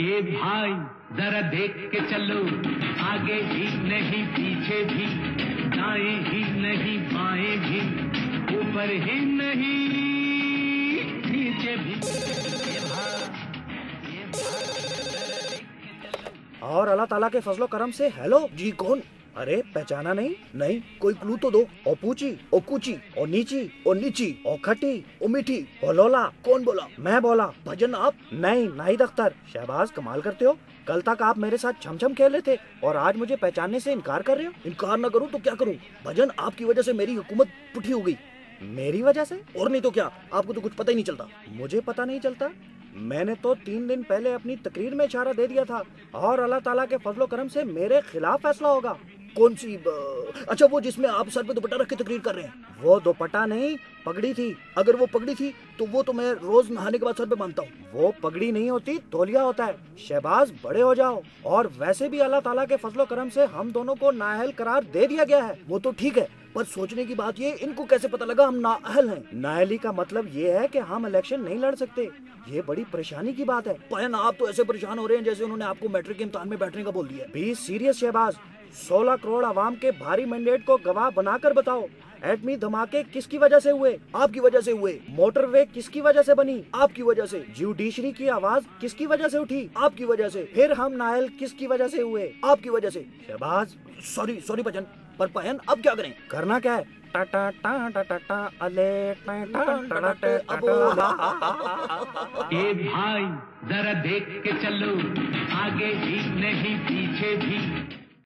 ए भाई जरा देख के चलो, आगे ही नहीं पीछे भी, दाएं ही नहीं बाएं भी, ऊपर ही नहीं नीचे भी। और अल्लाह ताला के फजलो करम से हेलो जी कौन? अरे पहचाना नहीं? नहीं कोई क्लू तो दो। ओ पूची, ओ कुची, ओ नीची, ओ नीची, ओ खटी, ओ मीठी, ओ लोला। कौन बोला? मैं बोला। भजन आप? नहीं नाहिद अख्तर। शहबाज कमाल करते हो, कल तक आप मेरे साथ छमछम खेल रहे थे और आज मुझे पहचानने से इनकार कर रहे हो। इनकार न करूँ तो क्या करूँ? भजन आपकी वजह से मेरी हुकूमत पुठी हो गई। मेरी वजह से? और नहीं तो क्या, आपको तो कुछ पता ही नहीं चलता। मुझे पता नहीं चलता? मैंने तो 3 दिन पहले अपनी तकरीर में इशारा दे दिया था और अल्लाह ताला के फजलो करम से मेरे खिलाफ फैसला होगा। कौन सी अच्छा वो जिसमें आप सर पे दुपट्टा रख के तकरीर कर रहे हैं? वो दुपट्टा नहीं पगड़ी थी। अगर वो पगड़ी थी तो वो तो मैं रोज नहाने के बाद सर पे बांधता हूँ। वो पगड़ी नहीं होती, तौलिया होता है। शहबाज बड़े हो जाओ। और वैसे भी अल्लाह ताला के फजलो करम से हम दोनों को नाअहल करार दे दिया गया है। वो तो ठीक है, पर सोचने की बात ये, इनको कैसे पता लगा हम नाअहल हैं? नाअहली का मतलब ये है कि हम इलेक्शन नहीं लड़ सकते। ये बड़ी परेशानी की बात है। पयन आप तो ऐसे परेशान हो रहे हैं जैसे उन्होंने आपको मैट्रिक के इम्तिहान में बैठने का बोल दिया। बी सीरियस शहबाज, 16 करोड़ आवाम के भारी मैंडेट को गवाह बनाकर बताओ, एटमी धमाके किसकी वजह से हुए? आपकी वजह से हुए। मोटरवे किसकी वजह से बनी? आपकी वजह से। जुडिशरी की आवाज किसकी वजह से उठी? आपकी वजह से। फिर हम नाअहल किसकी वजह से हुए? आपकी वजह से। शहबाज सॉरी बचन, पर पयन अब क्या करें? करना क्या है? टा टा टा टा टा टा अले टा टा टा टा। ए भाई जरा देख के चलो, आगे भी नहीं पीछे भी,